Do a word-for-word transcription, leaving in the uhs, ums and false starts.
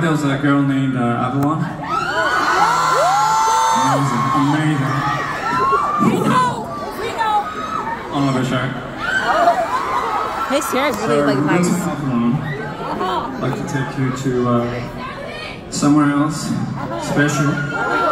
there was a girl named uh, Avalon. Amazing, amazing. We know, we know. On with the shirt. His hair is really So, like nice. Avalon. I'd like to take you to uh, somewhere else special.